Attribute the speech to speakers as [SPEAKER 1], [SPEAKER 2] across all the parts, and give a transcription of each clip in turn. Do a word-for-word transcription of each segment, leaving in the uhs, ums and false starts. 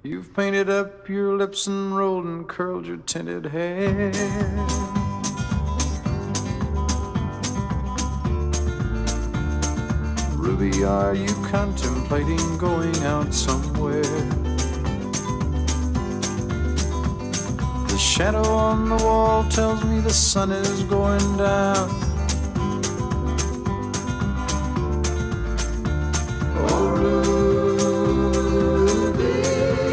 [SPEAKER 1] You've painted up your lips and rolled and curled your tinted hair. Ruby, are you contemplating going out somewhere? The shadow on the wall tells me the sun is going down. Oh, Ruby,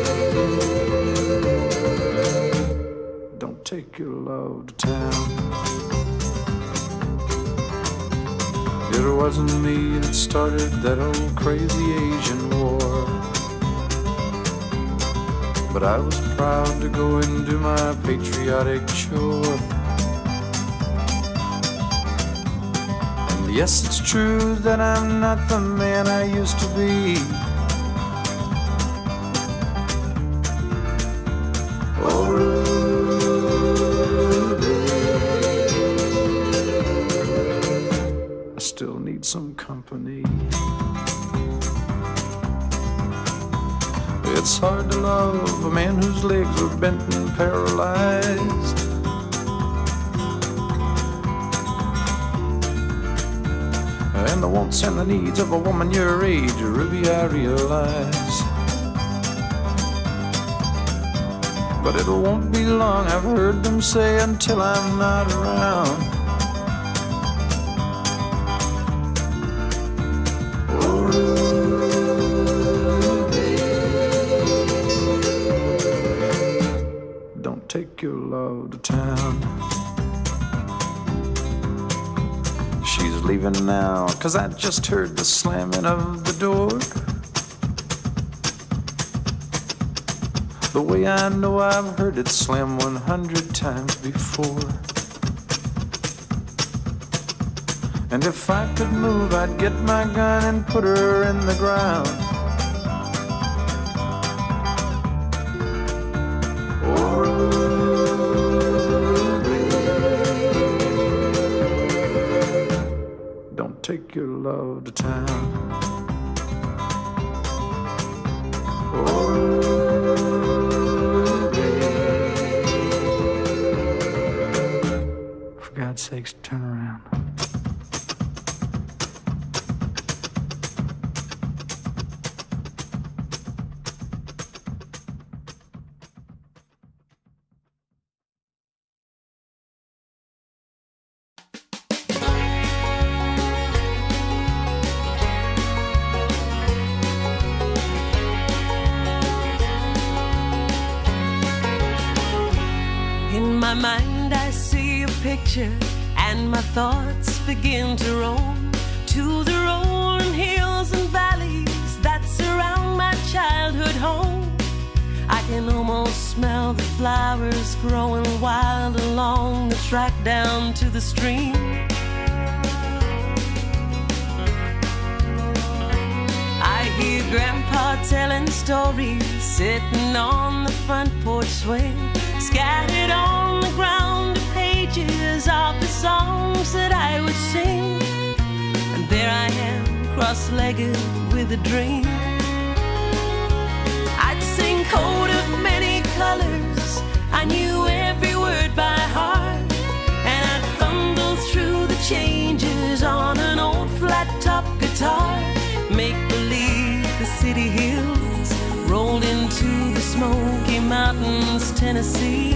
[SPEAKER 1] don't take your love to town. It wasn't me that started that old crazy Asian war, but I was proud to go and do my patriotic chore. And yes, it's true that I'm not the man I used to be. Oh, Ruby, I still need some company. It's hard to love a man whose legs are bent and paralyzed, and the wants and the needs of a woman your age, Ruby, I realize. But it won't be long, I've heard them say, until I'm not around. Oh, take your love to town. She's leaving now, 'cause I just heard the slamming of the door. The way I know I've heard it slam one hundred times before. And if I could move, I'd get my gun and put her in the ground. Take your love to town. Oh, for God's sakes, turn around.
[SPEAKER 2] In my mind I see a picture, and my thoughts begin to roam to the rolling hills and valleys that surround my childhood home. I can almost smell the flowers growing wild along the track down to the stream. I hear Grandpa telling stories, sitting on the front porch swing. Scattered on the ground are pages of the songs that I would sing. And there I am, cross-legged with a dream. I'd sing Coat of Many Colors, I knew every word by heart. And I'd fumble through the changes on an old flat-top guitar. Make believe the city hills rolled into the Smoky Mountains, Tennessee.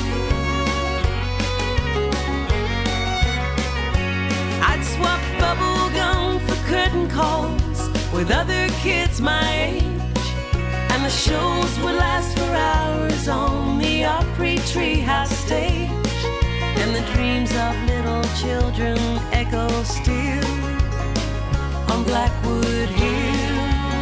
[SPEAKER 2] I'd swap bubble gum for curtain calls with other kids my age, and the shows would last for hours on the Opry Treehouse stage. And the dreams of little children echo still on Blackwood Hill.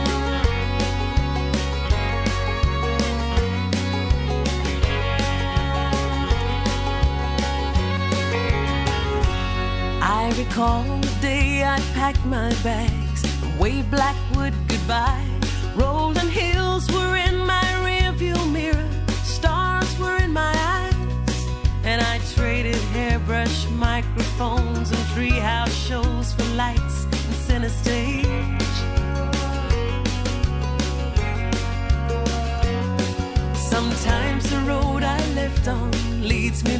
[SPEAKER 2] I recall the day I packed my bags and waved Blackwood goodbye. Rolling hills were in my rearview mirror, stars were in my eyes, and I traded hairbrush microphones and treehouse shows for lights and center stage.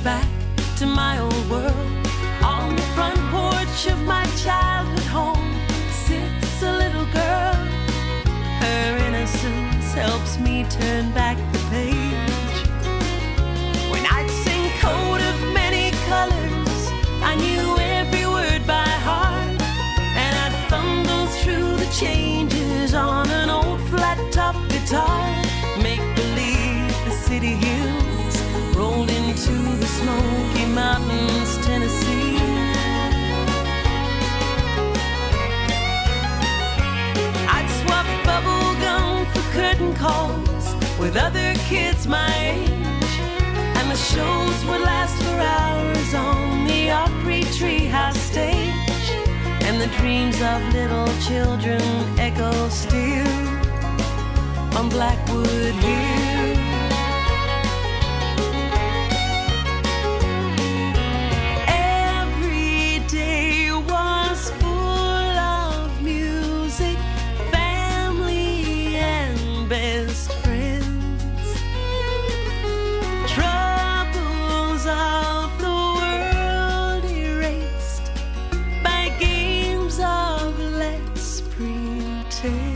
[SPEAKER 2] back to my old world. On the front porch of my childhood home sits a little girl. Her innocence helps me turn back the page. When I'd sing Coat of Many Colors, I knew every word by heart, and I'd fumble through the changes on an old flat-top guitar. Make believe the city hills rolled into the Smoky Mountains, Tennessee. I'd swap bubble gum for curtain calls with other kids my age, and the shows would last for hours on the Opry Treehouse stage, and the dreams of little children echo still on Blackwood Hill. Every day was full of music, family and best friends. Troubles of the world erased by games of let's pretend.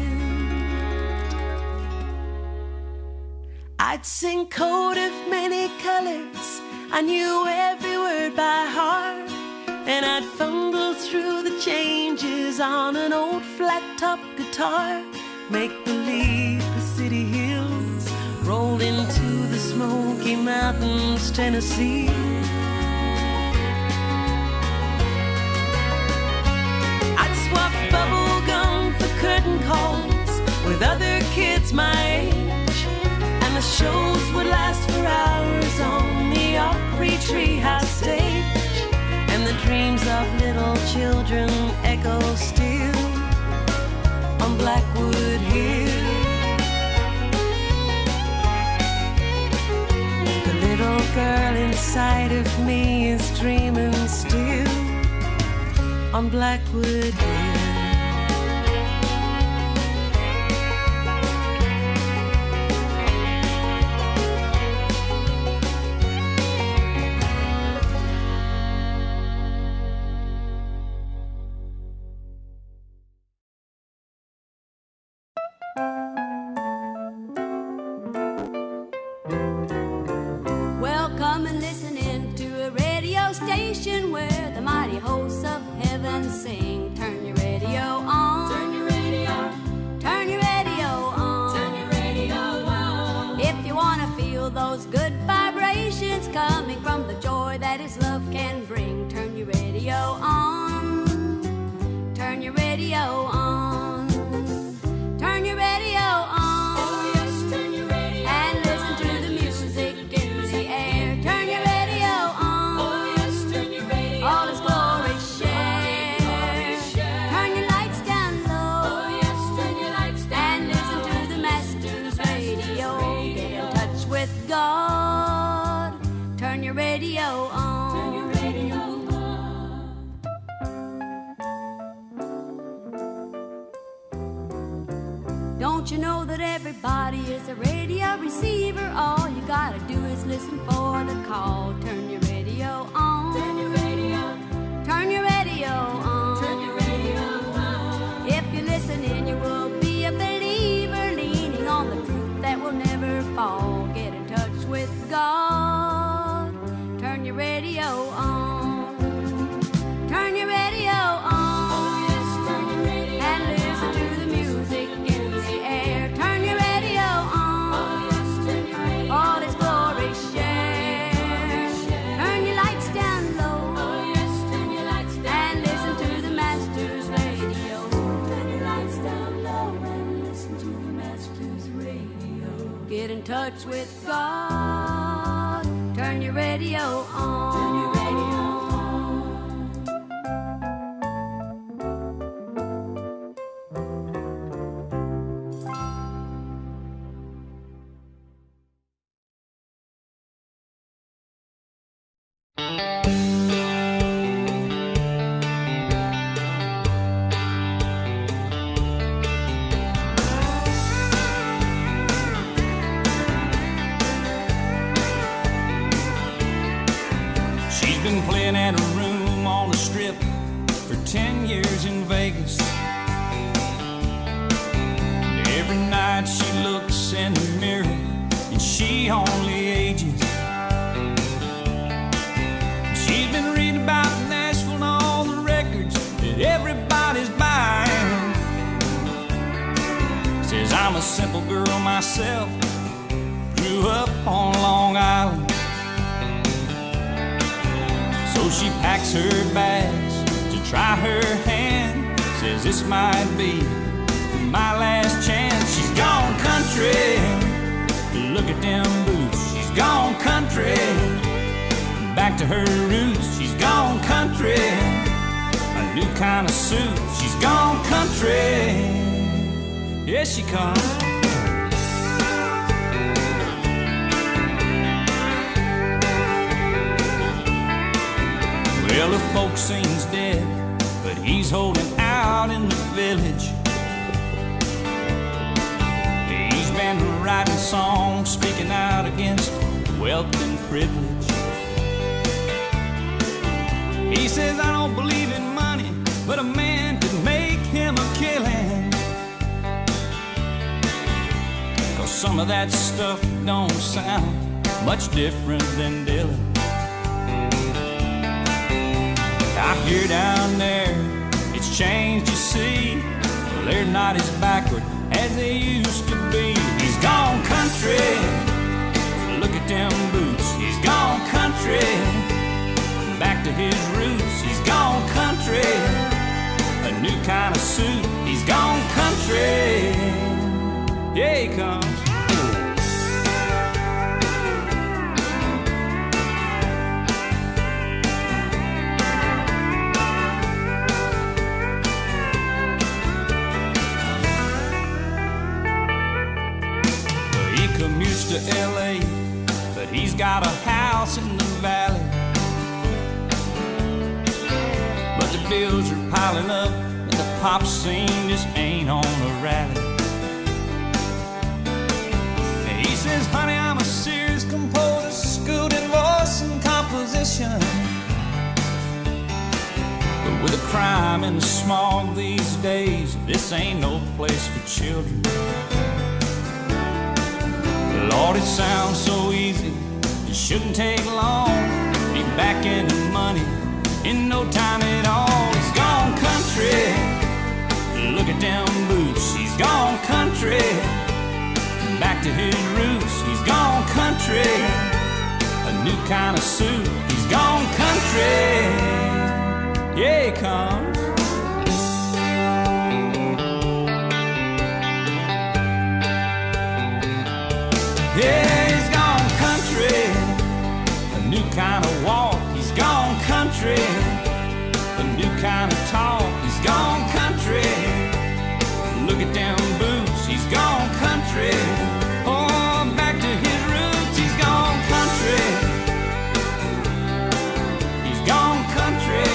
[SPEAKER 2] I'd sing Coat of Many Colors, I knew every word by heart, and I'd fumble through the changes on an old flat-top guitar. Make believe the city hills rolled into the Smoky Mountains, Tennessee. I'd swap bubble gum for curtain calls with other kids my age, and the shows would last for hours on the Opry Treehouse stage, and the dreams of little children echo still on Blackwood Hill. The little girl inside of me is dreaming still on Blackwood Hill.
[SPEAKER 3] Welcome and listening to a radio station where the mighty hosts of heaven sing. Turn your radio on. Turn your radio. Turn your radio on. Turn your radio on. If you want to feel those good vibrations coming from the joy that His love can bring, turn your radio on. Turn your radio on. Turn your radio on.
[SPEAKER 2] Oh yes, turn your radio
[SPEAKER 3] and listen to the music in the air. Turn your radio on.
[SPEAKER 2] Oh yes, turn your radio
[SPEAKER 3] All His glory share. Turn your lights down low.
[SPEAKER 2] Oh yes, turn your lights down
[SPEAKER 3] And listen to the Master's radio. Get in touch with God. Turn your radio on.
[SPEAKER 2] Turn your radio on.
[SPEAKER 3] Don't you know that everybody is a radio receiver? All you gotta do is listen for the call. Turn your radio on.
[SPEAKER 2] Turn your radio.
[SPEAKER 3] Turn your radio on.
[SPEAKER 2] Turn your radio on.
[SPEAKER 3] If you're listening, you will be a believer, leaning on the truth that will never fall. Get in touch with God. Turn your radio on. Turn your radio on.
[SPEAKER 2] Oh yes, turn your radio
[SPEAKER 3] And listen to the music in the air. Turn your radio on.
[SPEAKER 2] Oh yes, turn your radio.
[SPEAKER 3] All His glory share. Turn your lights down low.
[SPEAKER 2] Oh yes, turn your lights down.
[SPEAKER 3] And listen to the Master's radio.
[SPEAKER 2] Turn your lights down low and listen to the Master's radio.
[SPEAKER 3] Get in touch with God. Turn your radio on.
[SPEAKER 2] Turn your radio on.
[SPEAKER 4] I'm a simple girl myself, grew up on Long Island. So she packs her bags to try her hand, says this might be my last chance. She's gone country, look at them boots. She's gone country, back to her roots. She's gone country, a new kind of suit. She's gone country, yes she comes. Well, the folk sings dead, but he's holding out in the village. He's been writing songs, speaking out against wealth and privilege. He says, I don't believe in money, but a man could make him a killing. 'Cause some of that stuff don't sound much different than Dylan. I hear down there, it's changed, you see. Well, they're not as backward as they used to be. He's gone country, look at them boots. He's gone country, back to his roots. He's gone country, a new kind of suit. He's gone country, yeah he comes. Commutes to L A, but he's got a house in the valley. But the bills are piling up, and the pop scene just ain't on a rally. And he says, honey, I'm a serious composer, schooled in voice and composition. But with the crime and the smog these days, this ain't no place for children. Lord, it sounds so easy, it shouldn't take long. Be back in the money in no time at all. He's gone country, look at them boots. He's gone country, back to his roots. He's gone country, a new kind of suit. He's gone country, yeah he comes. Yeah, he's gone country, a new kind of walk. He's gone country, a new kind of talk. He's gone country, look at them boots. He's gone country, oh, back to his roots. He's gone country, he's gone country.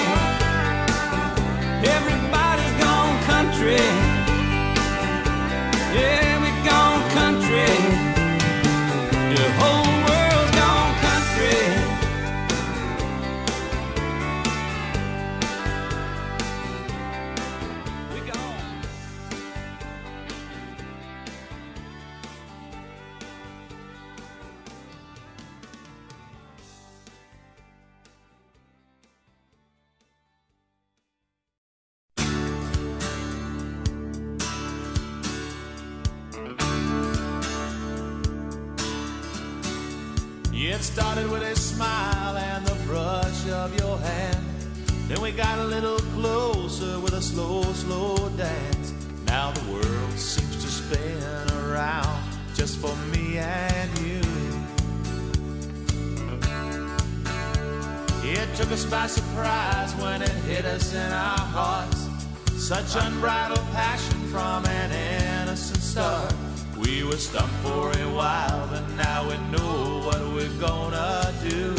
[SPEAKER 4] Everybody's gone country, yeah, we've gone country. The whole world's gone country. We gone.
[SPEAKER 5] It started with a smile and the brush of your hand. Then we got a little closer with a slow, slow dance. Now the world seems to spin around just for me and you. It took us by surprise when it hit us in our hearts. Such unbridled passion from an innocent start. We were stumped for a while, but now we know what we're gonna do.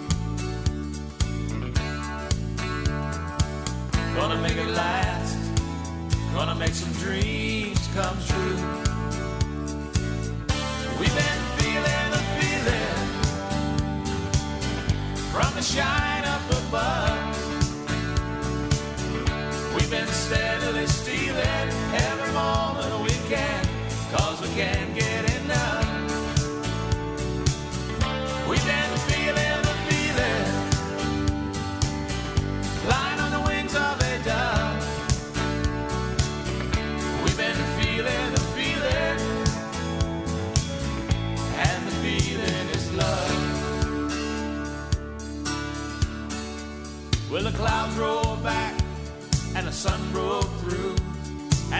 [SPEAKER 5] Gonna make it last, gonna make some dreams come true. We've been feeling the feeling from the shine up above. We've been steadily stealing every moment we can, 'cause we can't get enough. We've been feeling the feeling, flying on the wings of a dove. We've been feeling the feeling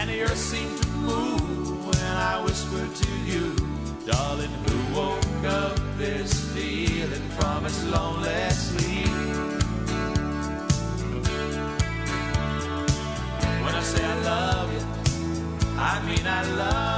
[SPEAKER 5] and the earth seemed to move when I whispered to you, darling, who woke up this feeling from its lonely sleep? When I say I love you, I mean I love you.